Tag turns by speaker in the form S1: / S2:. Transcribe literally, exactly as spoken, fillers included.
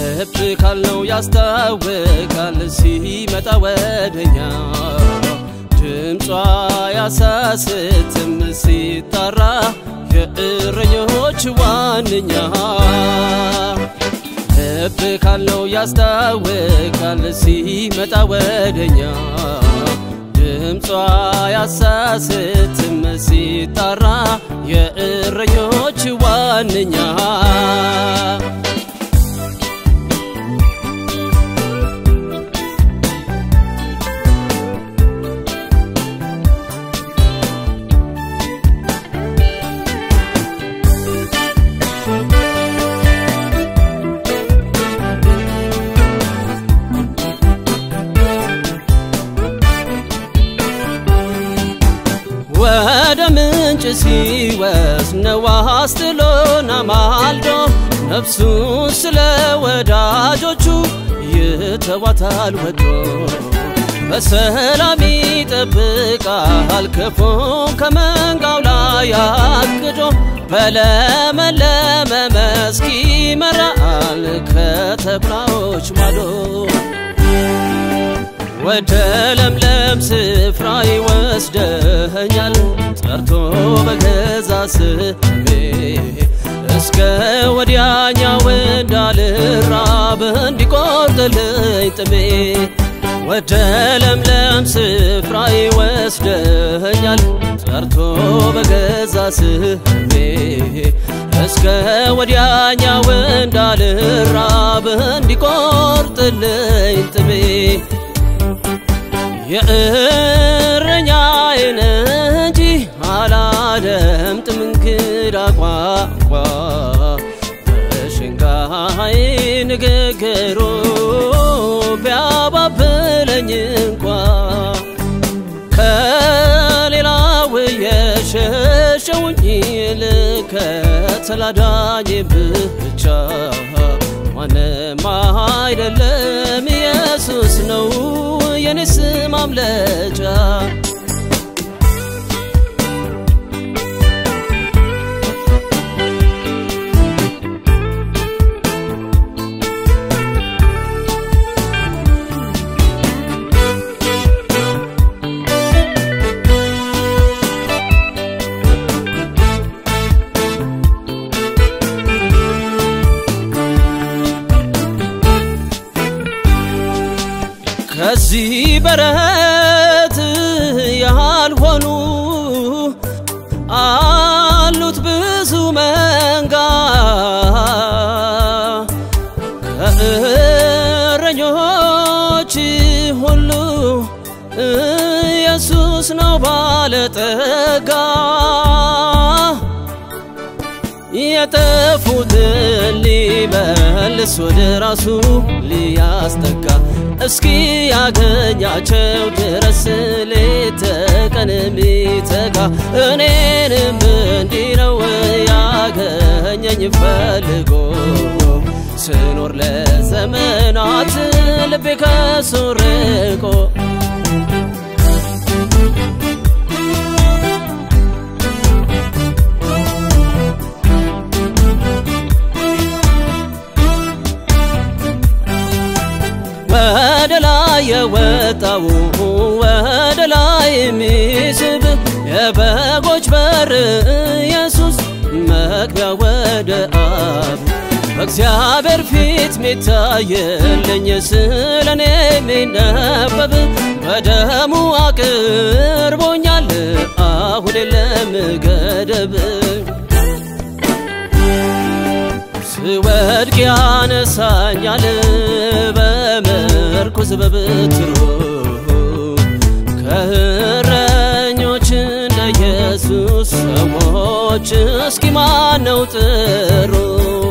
S1: ልብ ካለው ያስታውቃል ሲመጣ ወደኛ ድምጿ ያሳስትም ሲጣራ የእረኞች ዋነኛ ልብ ካለው ያስታውቃል ሲመጣ ወደኛ ድምጿ ያሳስትም ሲጣራ የእረኞች ዋነኛ ወደ ምንጭ ሲወስነው አስጥሎና ማልዶ ነፍሱ ስለ ወዳጆቹ ይተዋታል ወዶ በሰላም ይጠብቃል ክፉን ከመንጋው ላይ አግዶ በለመለመ መስክ ይመራል ከተኩላዎች ማዶ ወደ ለምለም ስፍራ ይወስደኛል ጠርቶ በገዛ ስሜ እስከ ወዲያኛው እንዳልራብ እንዲቆርጥልኝ ጥሜ ወደ ለምለም ስፍራ ይወስደኛል ጠርቶ በገዛ ስሜ እስከ ወዲያኛው እንዳልራብ እንዲቆርጥልኝ ጥሜ የእረኛዬን እንጂ አላደምጥም እንግዳ ቋንቋ በሸንጋይ ንግግሩ ቢያባብለኝ እንኳ ከሌላው የሸሸውኝ ልከተላዳኝ ብቻ ማንም አይደለም ኢየሱስ ነው የኔስ ማምለጫ ከዚህ በረት ያልሆኑ አሉት ብዙ መንጋ ከእረኞች ሁሉ ኢየሱስ ነው ባለጠጋ የጠፉትን ሊመልስ ወደ ራሱ ሊያስጠጋ እስኪ ያገኛቸው ድረስ ሌት ተቀን የሚተጋ እኔንም እንዲህ ነው ያገኘኝ ፈልጎ ስኖር ለዘመናት ልቤ ከሱ ርቆ ወደ ላይ የወጣው ወደ ላይ የሚስብ የበጎች በር ኢየሱስ መግቢያ ወደ አብ በእግዚአብሔር ፊት ሚታየልኝ ስለኔ የሚነበብ በደሙ አቅርቦኛል አሁን የለም ገደብ ስወድቅ ያነሳኛል በምርኩዝ በበትሩ ከእረኞች እንደ ኢየሱስ ሰዎች እስኪ ማነው ጥሩ